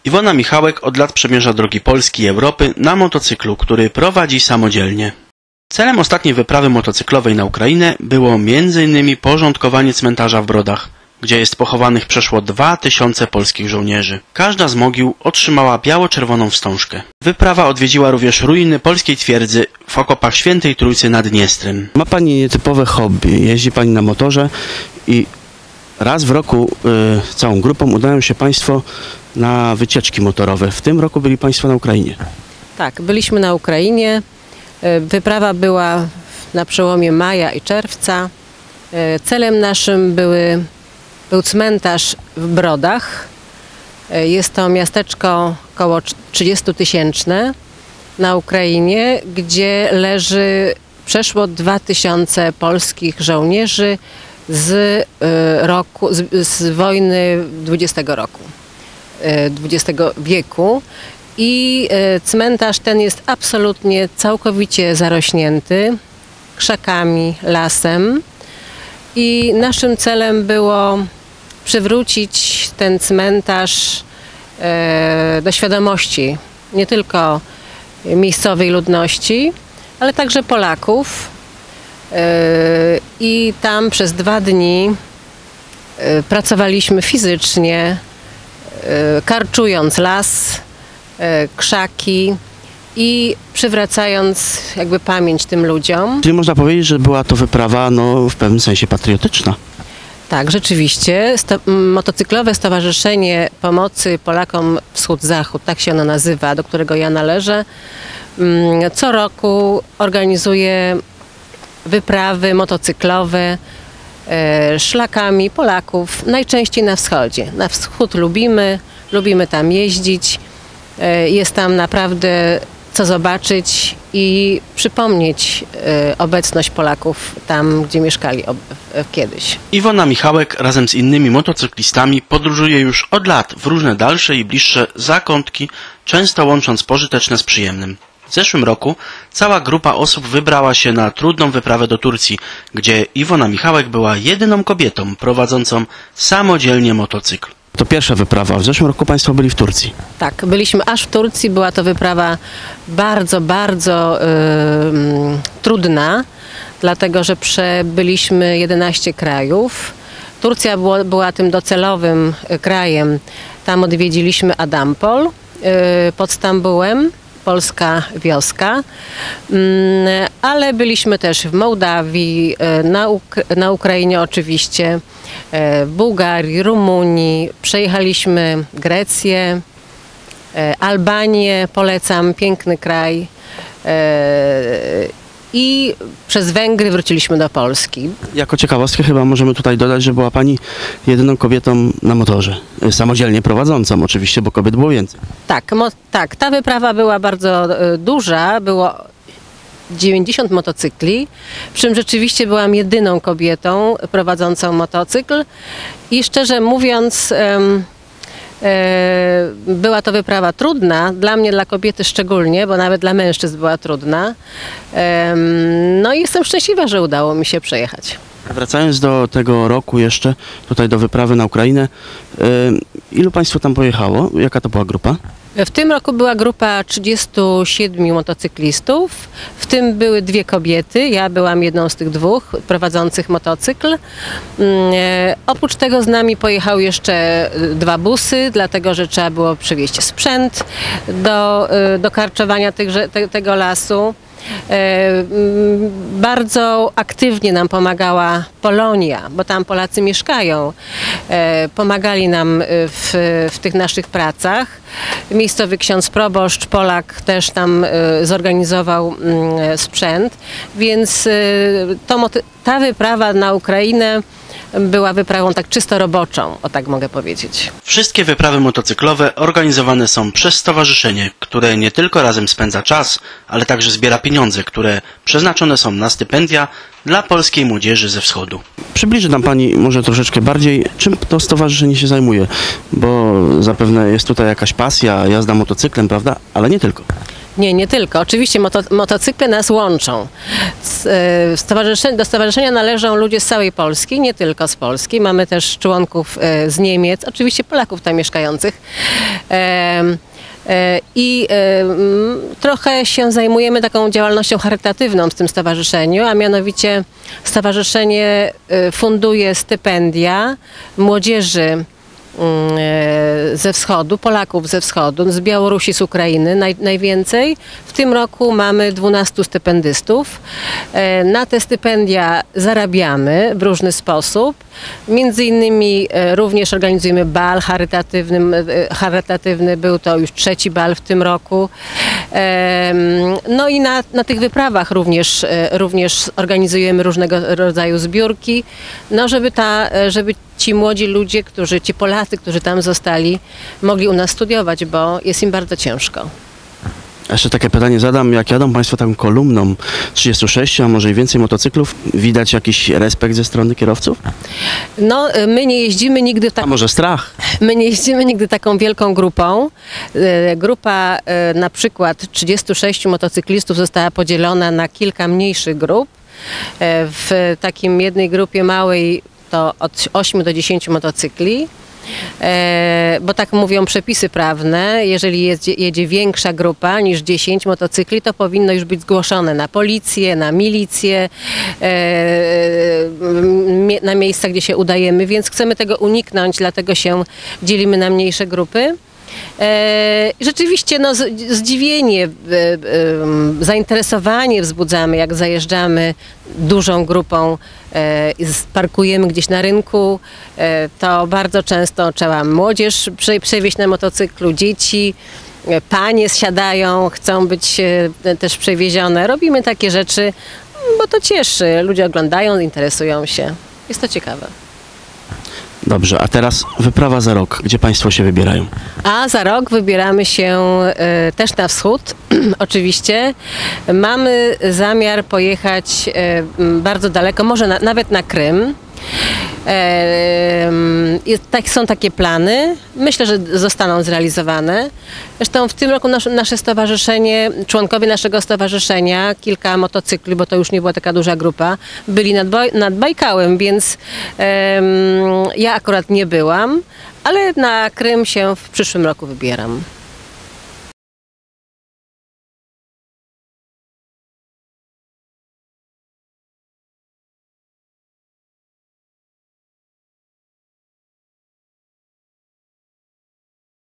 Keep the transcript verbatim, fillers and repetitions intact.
Iwona Michałek od lat przemierza drogi Polski i Europy na motocyklu, który prowadzi samodzielnie. Celem ostatniej wyprawy motocyklowej na Ukrainę było między innymi porządkowanie cmentarza w Brodach, gdzie jest pochowanych przeszło dwa tysiące polskich żołnierzy. Każda z mogił otrzymała biało-czerwoną wstążkę. Wyprawa odwiedziła również ruiny polskiej twierdzy w okopach Świętej Trójcy nad Dniestrem. Ma pani nietypowe hobby, jeździ pani na motorze i raz w roku y, całą grupą udają się państwo na wycieczki motorowe. W tym roku byli państwo na Ukrainie. Tak, byliśmy na Ukrainie. Wyprawa była na przełomie maja i czerwca. Celem naszym były, był cmentarz w Brodach. Jest to miasteczko około trzydziestotysięczne na Ukrainie, gdzie leży przeszło dwa tysiące polskich żołnierzy z roku, z, z wojny dwudziestego roku, dwudziestego wieku. I cmentarz ten jest absolutnie całkowicie zarośnięty krzakami, lasem. I naszym celem było przywrócić ten cmentarz do świadomości nie tylko miejscowej ludności, ale także Polaków. I tam przez dwa dni pracowaliśmy fizycznie, karczując las, krzaki i przywracając jakby pamięć tym ludziom. Czyli można powiedzieć, że była to wyprawa no, w pewnym sensie patriotyczna. Tak, rzeczywiście. Sto Motocyklowe Stowarzyszenie Pomocy Polakom Wschód-Zachód, tak się ono nazywa, do którego ja należę, co roku organizuje wyprawy motocyklowe szlakami Polaków, najczęściej na wschodzie. Na wschód lubimy, lubimy tam jeździć. Jest tam naprawdę co zobaczyć i przypomnieć obecność Polaków tam, gdzie mieszkali kiedyś. Iwona Michałek razem z innymi motocyklistami podróżuje już od lat w różne dalsze i bliższe zakątki, często łącząc pożyteczne z przyjemnym. W zeszłym roku cała grupa osób wybrała się na trudną wyprawę do Turcji, gdzie Iwona Michałek była jedyną kobietą prowadzącą samodzielnie motocykl. To pierwsza wyprawa. W zeszłym roku państwo byli w Turcji. Tak, byliśmy aż w Turcji. Była to wyprawa bardzo, bardzo yy, trudna, dlatego że przebyliśmy jedenaście krajów. Turcja było, była tym docelowym krajem. Tam odwiedziliśmy Adampol yy, pod Stambułem, polska wioska, yy, ale byliśmy też w Mołdawii, yy, na, Uk na Ukrainie oczywiście, w Bułgarii, Rumunii, przejechaliśmy Grecję, Albanię, polecam, piękny kraj, i przez Węgry wróciliśmy do Polski. Jako ciekawostkę chyba możemy tutaj dodać, że była pani jedyną kobietą na motorze, samodzielnie prowadzącą oczywiście, bo kobiet było więcej. Tak, tak, ta wyprawa była bardzo duża, było dziewięćdziesiąt motocykli, przy czym rzeczywiście byłam jedyną kobietą prowadzącą motocykl i szczerze mówiąc em, e, była to wyprawa trudna, dla mnie, dla kobiety szczególnie, bo nawet dla mężczyzn była trudna. Em, no i jestem szczęśliwa, że udało mi się przejechać. Wracając do tego roku jeszcze, tutaj do wyprawy na Ukrainę, y, ilu państwo tam pojechało? Jaka to była grupa? W tym roku była grupa trzydziestu siedmiu motocyklistów, w tym były dwie kobiety, ja byłam jedną z tych dwóch prowadzących motocykl. E, oprócz tego z nami pojechały jeszcze dwa busy, dlatego że trzeba było przywieźć sprzęt do, do karczowania tychże, te, tego lasu. E, bardzo aktywnie nam pomagała Polonia, bo tam Polacy mieszkają. E, pomagali nam w, w tych naszych pracach. Miejscowy ksiądz proboszcz Polak też tam e, zorganizował m, sprzęt, więc e, to, ta wyprawa na Ukrainę była wyprawą tak czysto roboczą, o tak mogę powiedzieć. Wszystkie wyprawy motocyklowe organizowane są przez stowarzyszenie, które nie tylko razem spędza czas, ale także zbiera pieniądze, które przeznaczone są na stypendia dla polskiej młodzieży ze wschodu. Przybliży nam pani może troszeczkę bardziej, czym to stowarzyszenie się zajmuje, bo zapewne jest tutaj jakaś pasja, jazda motocyklem, prawda? Ale nie tylko. Nie, nie tylko. Oczywiście moto, motocykle nas łączą. Z, e, stowarzyszeń, do stowarzyszenia należą ludzie z całej Polski, nie tylko z Polski. Mamy też członków e, z Niemiec, oczywiście Polaków tam mieszkających. E, I trochę się zajmujemy taką działalnością charytatywną w tym stowarzyszeniu, a mianowicie stowarzyszenie funduje stypendia młodzieży ze wschodu, Polaków ze wschodu, z Białorusi, z Ukrainy naj, najwięcej. W tym roku mamy dwunastu stypendystów. Na te stypendia zarabiamy w różny sposób. Między innymi również organizujemy bal charytatywny. charytatywny. Był to już trzeci bal w tym roku. No i na, na tych wyprawach również, również organizujemy różnego rodzaju zbiórki, no żeby, ta, żeby ci młodzi ludzie, którzy, ci Polacy, którzy tam zostali, mogli u nas studiować, bo jest im bardzo ciężko. Jeszcze takie pytanie zadam, jak jadą Państwo taką kolumną trzydziestu sześciu, a może i więcej motocyklów, widać jakiś respekt ze strony kierowców? No, my nie jeździmy nigdy tak. A może strach? My nie jeździmy nigdy taką wielką grupą. Grupa na przykład trzydziestu sześciu motocyklistów została podzielona na kilka mniejszych grup. W takim jednej grupie małej to od ośmiu do dziesięciu motocykli. E, bo tak mówią przepisy prawne, jeżeli jedzie, jedzie większa grupa niż dziesięć motocykli, to powinno już być zgłoszone na policję, na milicję, e, na miejsca, gdzie się udajemy, więc chcemy tego uniknąć, dlatego się dzielimy na mniejsze grupy. E, rzeczywiście no, zdziwienie, e, e, zainteresowanie wzbudzamy, jak zajeżdżamy dużą grupą e, i parkujemy gdzieś na rynku, e, to bardzo często trzeba młodzież prze, przewieźć na motocyklu, dzieci, e, panie zsiadają, chcą być e, też przewiezione. Robimy takie rzeczy, bo to cieszy. Ludzie oglądają, interesują się. Jest to ciekawe. Dobrze, a teraz wyprawa za rok. Gdzie Państwo się wybierają? A za rok wybieramy się e, też na wschód, oczywiście. Mamy zamiar pojechać e, bardzo daleko, może na, nawet na Krym. E, jest, tak, są takie plany. Myślę, że zostaną zrealizowane. Zresztą w tym roku nasze, nasze stowarzyszenie, członkowie naszego stowarzyszenia, kilka motocykli, bo to już nie była taka duża grupa, byli nad, Boj, nad Bajkałem, więc e, ja akurat nie byłam, ale na Krym się w przyszłym roku wybieram.